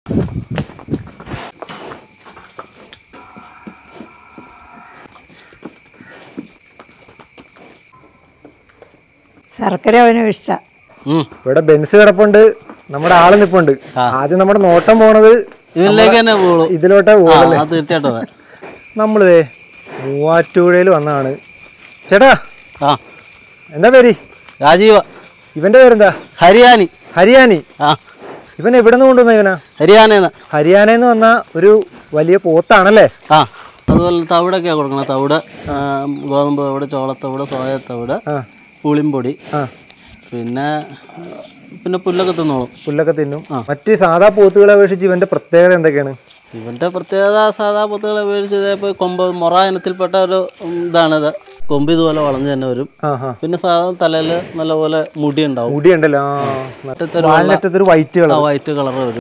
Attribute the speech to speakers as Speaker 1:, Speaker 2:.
Speaker 1: ശർക്കര അവനും ഇഷ്ടം.
Speaker 2: ഇവിടെ ബെൻസ് കിടപ്പുണ്ട്, നമ്മുടെ ആള് നിപ്പുണ്ട്. ആദ്യം നമ്മുടെ നോട്ടം പോണത് ഇതിലോട്ടേ പോകുള്ളൂ.
Speaker 3: തീർച്ചയായിട്ടും
Speaker 2: നമ്മള് മൂവാറ്റുപുഴയിൽ വന്നതാണ്. ചേട്ടാ എന്താ പേര്?
Speaker 3: രാജീവ.
Speaker 2: ഇവന്റെ പേരെന്താ?
Speaker 3: ഹരിയാനി.
Speaker 2: ഹരിയാനി. ഇവൻ എവിടെ നിന്ന് കൊണ്ടുവന്ന? ഇവനാ ഹരിയാനന്ന് വന്ന ഒരു വലിയ പോത്താണല്ലേ?
Speaker 3: അതുപോലെ തവിടൊക്കെയാ കൊടുക്കണം. തവിട്, ഗോതമ്പ് തവിട്, ചോളത്തവിട്, സോയത്തവിട്, പുളിമ്പൊടി, പിന്നെ പുല്ലൊക്കെ തിന്നോളും. പുല്ലൊക്കെ
Speaker 2: തിന്നും. മറ്റ് സാധാ പോത്തുകളെ അപേക്ഷിച്ച് ഇവന്റെ പ്രത്യേകത എന്തൊക്കെയാണ്?
Speaker 3: ഇവന്റെ പ്രത്യേകത സാധാ പോത്തുകളെ അപേക്ഷിച്ച് ഇപ്പൊ കൊമ്പ് മൊറ ഇനത്തിൽപ്പെട്ട ഒരു ഇതാണിത്. കൊമ്പ് ഇതുപോലെ വളഞ്ഞു തന്നെ വരും. പിന്നെ സാധാരണ തലയില് നല്ലപോലെ മുടി ഉണ്ടാവും.
Speaker 2: മുടിയുണ്ടല്ലോ, വൈറ്റ് കളർ വരും.